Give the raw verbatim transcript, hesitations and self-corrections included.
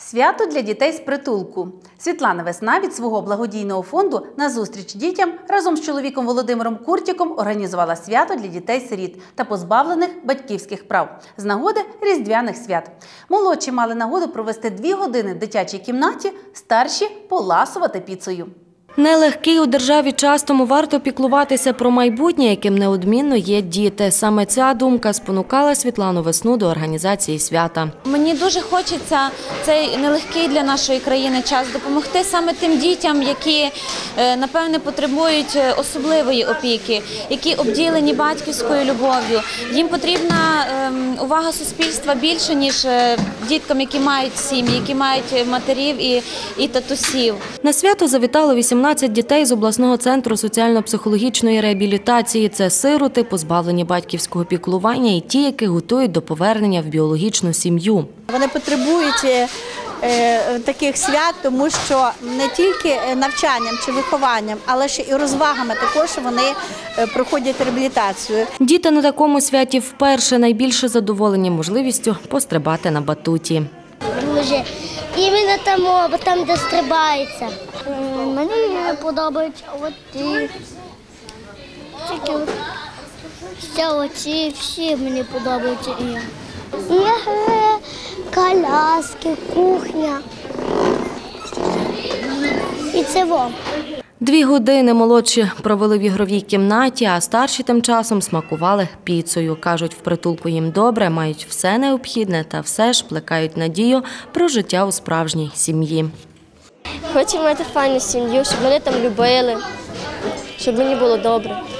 Свято для дітей з притулку. Світлана Весна від свого благодійного фонду «Назустріч дітям» разом з чоловіком Володимиром Куртіком організувала свято для дітей-сиріт та позбавлених батьківських прав з нагоди Різдвяних свят. Молодші мали нагоду провести дві години в дитячій кімнаті, старші – поласувати піцею. Нелегкий у державі час, тому варто піклуватися про майбутнє, яким неодмінно є діти. Саме ця думка спонукала Світлану Весну до організації свята. Мені дуже хочеться цей нелегкий для нашої країни час допомогти саме тим дітям, які, напевне, потребують особливої опіки, які обділені батьківською любов'ю. Їм потрібна увага суспільства більше, ніж діткам, які мають сім'ї, які мають матерів і, і татусів. На свято завітало вісімнадцять дітей з обласного центру соціально-психологічної реабілітації. Це сироти, позбавлені батьківського піклування і ті, які готують до повернення в біологічну сім'ю. Вони потребують таких свят, тому що не тільки навчанням чи вихованням, але ще і розвагами також вони проходять реабілітацію. Діти на такому святі вперше найбільше задоволені можливістю пострибати на батуті. Дуже. Іменно там, бо там, де стрибається. Мені подобається от ті, всі оці, всі мені подобаються ігри. Ігри, коляски, кухня. І це вам. Дві години молодші провели в ігровій кімнаті, а старші тим часом смакували піцею. Кажуть, в притулку їм добре, мають все необхідне та все ж плекають надію про життя у справжній сім'ї. Хочу мати файну сім'ю, щоб мене там любили, щоб мені було добре.